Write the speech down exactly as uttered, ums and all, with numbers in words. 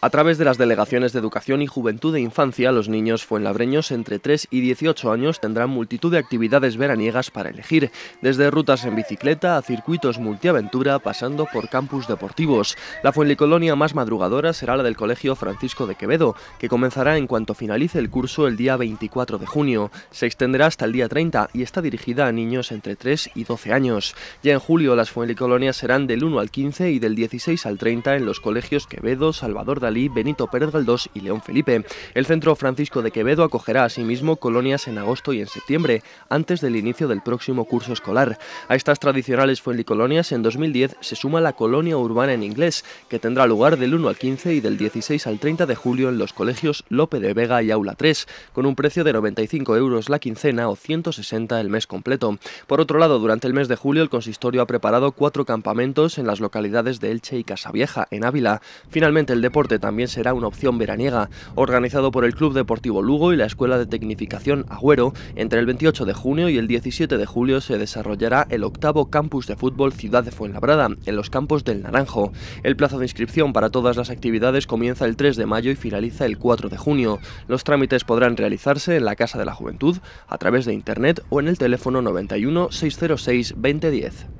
A través de las delegaciones de Educación y Juventud e Infancia, los niños fuenlabreños entre tres y dieciocho años tendrán multitud de actividades veraniegas para elegir, desde rutas en bicicleta a circuitos multiaventura, pasando por campus deportivos. La fuenlicolonia más madrugadora será la del Colegio Francisco de Quevedo, que comenzará en cuanto finalice el curso el día veinticuatro de junio. Se extenderá hasta el día treinta y está dirigida a niños entre tres y doce años. Ya en julio las fuenlicolonias serán del uno al quince y del dieciséis al treinta en los colegios Quevedo, Salvador Dalí, Benito Pérez Galdós y León Felipe. El Centro Francisco de Quevedo acogerá asimismo colonias en agosto y en septiembre, antes del inicio del próximo curso escolar. A estas tradicionales fuenlicolonias en dos mil diez se suma la colonia urbana en inglés, que tendrá lugar del uno al quince y del dieciséis al treinta de julio en los colegios Lope de Vega y Aula tres, con un precio de noventa y cinco euros la quincena o ciento sesenta el mes completo. Por otro lado, durante el mes de julio el consistorio ha preparado cuatro campamentos en las localidades de Elche y Casavieja, en Ávila. Finalmente, el deporte también será una opción veraniega. Organizado por el Club Deportivo Lugo y la Escuela de Tecnificación Agüero, entre el veintiocho de junio y el diecisiete de julio se desarrollará el octavo campus de fútbol Ciudad de Fuenlabrada, en los campos del Naranjo. El plazo de inscripción para todas las actividades comienza el tres de mayo y finaliza el cuatro de junio. Los trámites podrán realizarse en la Casa de la Juventud, a través de internet o en el teléfono noventa y uno, seiscientos seis, veinte diez.